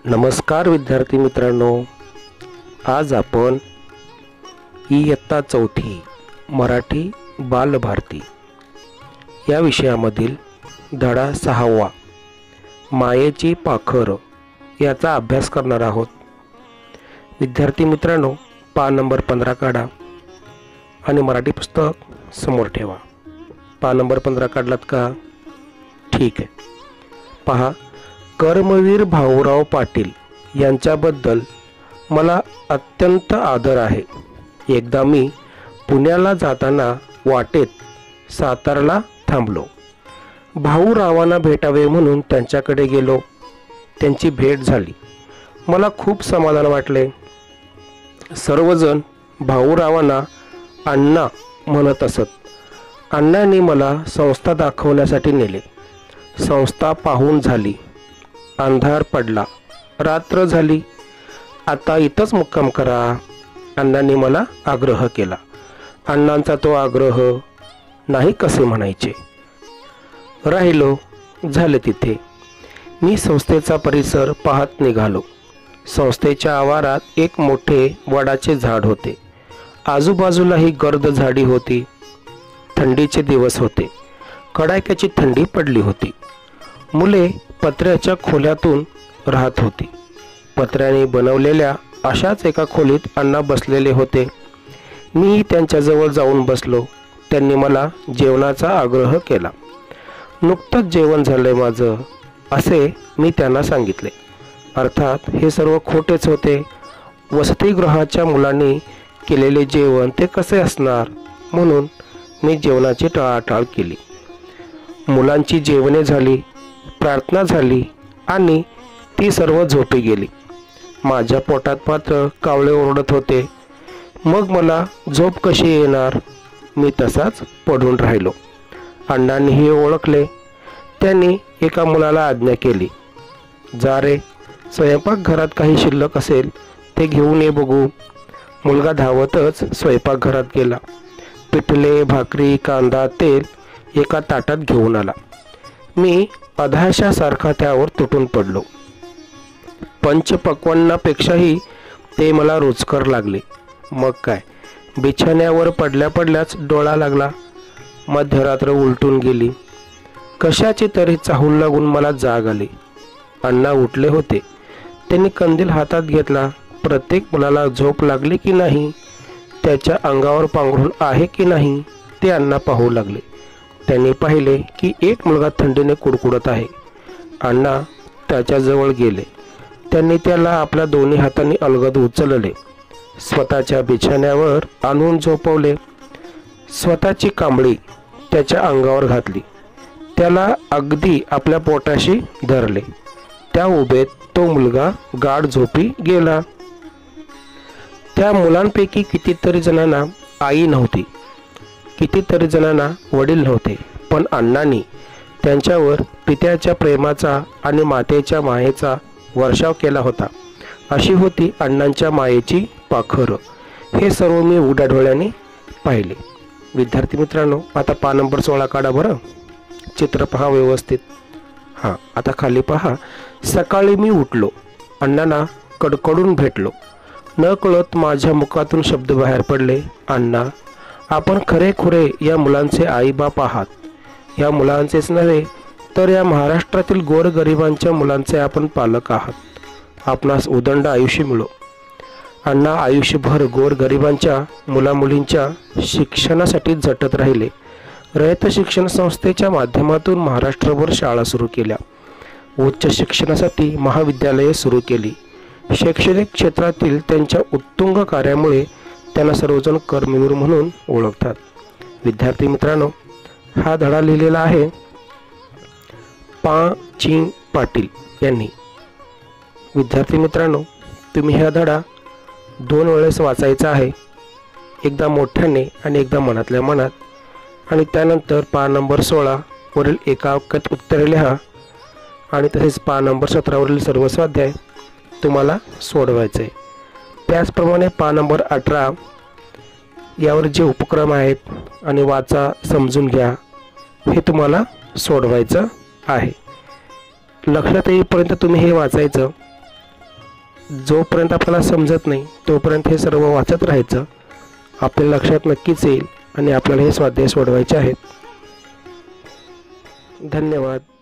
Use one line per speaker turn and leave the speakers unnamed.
नमस्कार विद्यार्थी मित्रांनो, आज आपण इयत्ता चौथी मराठी बालभारती या विषयामधील धडा 6वा मायेची पाखर याचा अभ्यास करणार आहोत। विद्यार्थी मित्रांनो, पान नंबर 15 काढा आणि मराठी पुस्तक समोर ठेवा। पान नंबर 15 काढलात का? ठीक आहे। पहा, कर्मवीर भाऊराव पाटील यांच्याबद्दल मला अत्यंत आदर आहे। एकदा मी पुण्याला जाताना वाटेत सातारला थांबलो। भाऊरावांना भेटावे म्हणून त्यांच्याकडे गेलो। त्यांची भेट झाली। मला खूप समाधान वाटले। सर्वजण भाऊरावांना अण्णा म्हणत असत। अण्णांनी मला संस्था दाखवण्यासाठी नेले। संस्था पाहून झाली। अंधार पडला, रात्र झाली। आता इथंच मुक्काम करा, अण्णांनी मला आग्रह केला। अण्णांचा तो आग्रह नाही कसे म्हणायचे। राहिलो, झाले तिथे। मी संस्थेचा परिसर पाहत निघालो। संस्थेच्या आवारात एक मोठे वडाचे झाड होते। आजूबाजूलाही गर्द झाडी होती। थंडीचे दिवस होते। कडाक्याची थंडी पडली होती। मुले पत्र्याच्या खोल्यातून राहत होती। पत्र्याने बनवलेल्या अशाच एका खोलीत अण्णा बसलेले होते। मी त्यांच्याजवळ जाऊन बसलो। त्यांनी मला जेवणाचा आग्रह केला। नुकतंच जेवण झालंय माझं, असे मी त्यांना सांगितले। अर्थात हे सर्व खोटेच होते। वसतिगृहाच्या मुलांनी केलेले जेवण ते कसे असणार, म्हणून मी जेवणाची टाळाटाळ केली। मुलांची जेवणे झाली, प्रार्थना झाली आणि ती सर्व झोपी गेली। माझ्या पोटात मात्र कावळे ओरडत होते। मग मला झोप कशी येणार? मी तसाच पडून राहिलो। अण्णांनी हे ओळखले। त्यांनी एका मुलाला आज्ञा केली, जा रे, स्वयंपाकघरात काही शिल्लक असेल ते घेऊन ये बघू। मुलगा धावतच स्वयंपाकघरात गेला। पिठले, भाकरी, कांदा, तेल एका ताटात घेऊन आला। मी अधाशासारखा त्यावर तुटून पडलो। पंचपक्वान्नापेक्षाही ते मला रुचकर लागले। मग काय, बिछाण्यावर पडल्या पडल्याच डोळा लागला। मध्यरात्र उलटून गेली। कशाची तरी चाहूल लागून मला जाग आली। अण्णा उठले होते। त्यांनी कंदील हातात घेतला। प्रत्येक मुलाला झोप लागली की नाही, त्याच्या अंगावर पांघरूण आहे की नाही ते अण्णा पाहू लागले। त्यांनी पाहिले की एक मुलगा थंडीने कुडकुडत आहे। अण्णा त्याच्याजवळ गेले। त्यांनी त्याला आपल्या दोन्ही हातांनी अलगद उचलले। स्वतःच्या बिछाण्यावर आणून झोपवले। स्वतःची कांबळी त्याच्या अंगावर घातली। त्याला अगदी आपल्या पोटाशी धरले। त्या उभेत तो मुलगा गाढ झोपी गेला। त्या मुलांपैकी कितीतरी जणांना आई नव्हती, कितीतरी जणांना वडील नव्हते, पण अण्णांनी त्यांच्यावर पित्याच्या प्रेमाचा आणि मातेच्या मायेचा वर्षाव केला होता। अशी होती अण्णांच्या मायेची पाखर। हे सर्व मी उघड्या डोळ्याने पाहिले। विद्यार्थी मित्रांनो, आता पान नंबर 16 काढा बरं। चित्र पहा व्यवस्थित। हां, आता खाली पहा। सकाळी मी उठलो, अण्णांना कडकडून भेटलो। न कळत माझ्या मुखातून शब्द बाहेर पडले, अण्णा, आपण खरेखुरे या मुलांचे आईबाप आहात। या मुलांचेच नव्हे तर या महाराष्ट्रातील गोरगरिबांच्या मुलांचे आपण पालक आहात। आपणास उदंड आयुष्य मिळो। अण्णा आयुष्यभर गोरगरिबांच्या मुलामुलींच्या शिक्षणासाठी झटत राहिले। रयत शिक्षण संस्थेच्या माध्यमातून महाराष्ट्रभर शाळा सुरू केल्या। उच्च शिक्षणासाठी महाविद्यालये सुरू केली। शैक्षणिक क्षेत्रातील त्यांच्या उत्तुंग कार्यामुळे त्यांना सर्वजण कर्मवीर म्हणून ओळखतात। विद्यार्थी मित्रांनो, हा धडा लिहिलेला आहे पा. चिं. पाटील यांनी। विद्यार्थी मित्रांनो, तुम्ही हा धडा 2 वेळेस वाचायचा आहे। एकदा मोठ्याने आणि एकदा मनातल्या मनात, आणि त्यानंतर पान नंबर 16 वरील एका वाक्यात उत्तरे लिहा आणि तसेच पान नंबर 17 वरील सर्व स्वाध्याय तुम्हाला सोडवायचे। त्याचप्रमाणे पान नंबर 18 यावर जे उपक्रम आहेत आणि वाचा, समजून घ्या, हे तुम्हाला सोडवायचं आहे। लक्षात येईपर्यंत तुम्ही हे वाचायचं जोपर्यंत आपल्याला समजत नाही तोपर्यंत हे सर्व वाचत राहायचं. आपल्या लक्षात नक्कीच येईल आणि आपल्याला हे स्वाध्याय सोडवायचे आहेत. धन्यवाद.